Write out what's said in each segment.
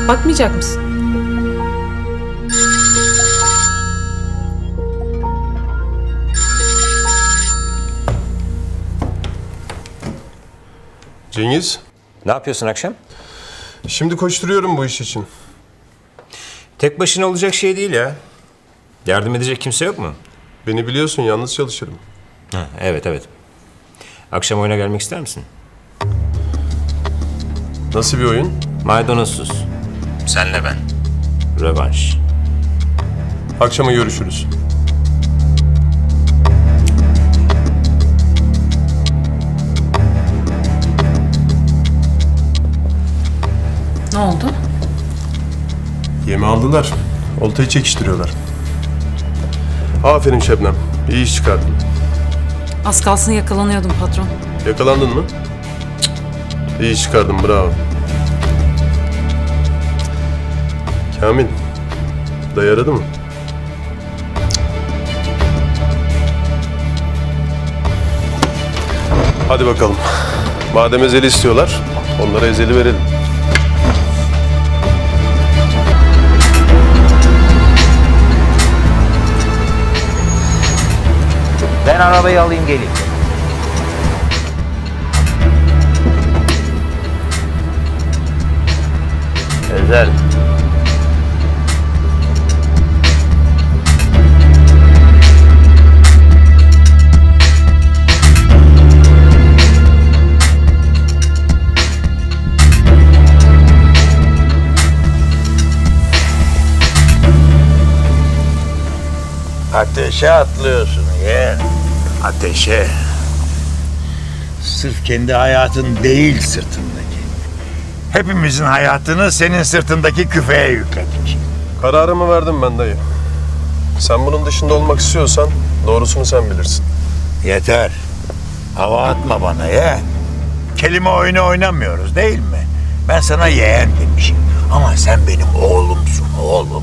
Bakmayacak mısın? Cengiz, Ne yapıyorsun akşam? şimdi koşturuyorum bu iş için. Tek başına olacak şey değil ya. Yardım edecek kimse yok mu? Beni biliyorsun, yalnız çalışırım. Ha, evet. Akşam oyuna gelmek ister misin? Nasıl bir oyun? Maydanozsuz. Senle ben. Rövanş. Akşama görüşürüz. Ne oldu? Yemi aldılar. Oltayı çekiştiriyorlar. Aferin Şebnem. İyi iş çıkardın. Az kalsın yakalanıyordum patron. Yakalandın mı? Cık. İyi iş çıkardın, bravo. Kamil, dayı aradı mı? Hadi bakalım. Madem ezeli istiyorlar, onlara ezeli verelim. Ben arabayı alayım geleyim. Özel. Ateşe atlıyorsun yeğen. Ateşe. Sırf kendi hayatın değil sırtındaki. Hepimizin hayatını senin sırtındaki küfeye yükledik. Kararımı verdim ben dayı. Sen bunun dışında olmak istiyorsan doğrusunu sen bilirsin. Yeter. Hava atma bana yeğen. Kelime oyunu oynamıyoruz değil mi? Ben sana yeğen demişim. Ama sen benim oğlumsun oğlum.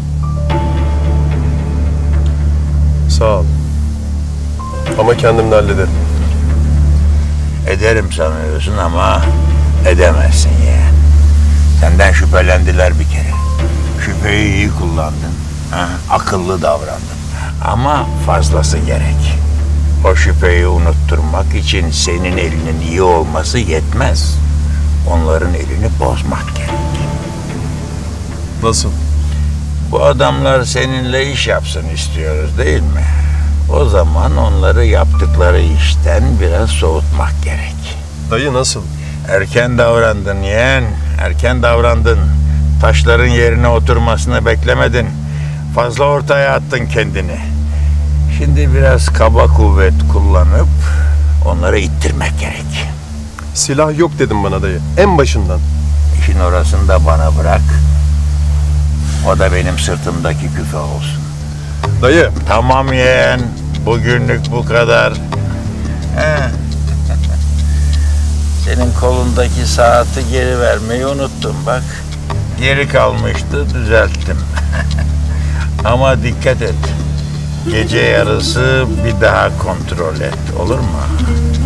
Sağ ol. Ama kendim de hallederim. Ederim sanıyorsun ama edemezsin yeğen. Senden şüphelendiler bir kere. Şüpheyi iyi kullandın. Ha, akıllı davrandın. Ama fazlası gerek. O şüpheyi unutturmak için senin elinin iyi olması yetmez. Onların elini bozmak gerek. Nasıl? Bu adamlar seninle iş yapsın istiyoruz değil mi? O zaman onları yaptıkları işten biraz soğutmak gerek. Dayı nasıl? Erken davrandın yeğen, erken davrandın. Taşların yerine oturmasını beklemedin. Fazla ortaya attın kendini. Şimdi biraz kaba kuvvet kullanıp onları ittirmek gerek. Silah yok dedim bana dayı. En başından. İşin orasını da bana bırak. O da benim sırtımdaki küfe olsun. Dayı. Tamam yeğen, bugünlük bu kadar. Senin kolundaki saati geri vermeyi unuttum bak. Geri kalmıştı, düzelttim. Ama dikkat et. Gece yarısı bir daha kontrol et, olur mu?